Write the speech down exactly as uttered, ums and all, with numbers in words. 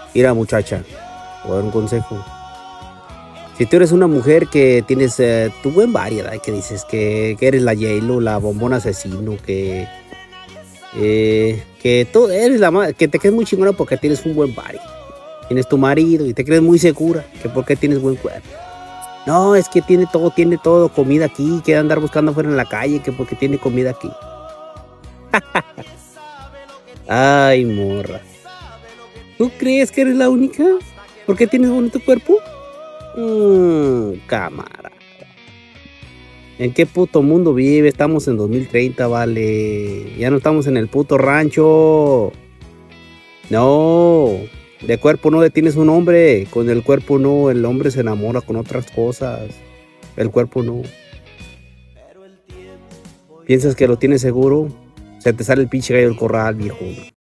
Mira, muchacha, te voy a dar un consejo. Si tú eres una mujer que tienes eh, tu buen variedad, que dices que, que eres la J-Lo, la bombón asesino, que, eh, que tú eres la ma- que te crees muy chingona porque tienes un buen body. Tienes tu marido y te crees muy segura, que porque tienes buen cuerpo. No, es que tiene todo, tiene todo, comida aquí, que andar buscando afuera en la calle, que porque tiene comida aquí. Ay, morra. ¿Tú crees que eres la única? ¿Por qué tienes bonito cuerpo? Mmm, cámara. ¿En qué puto mundo vive? Estamos en dos mil treinta, vale. Ya no estamos en el puto rancho. No. De cuerpo no detienes un hombre. Con el cuerpo no. El hombre se enamora con otras cosas. El cuerpo no. ¿Piensas que lo tienes seguro? Se te sale el pinche gallo del corral, viejo.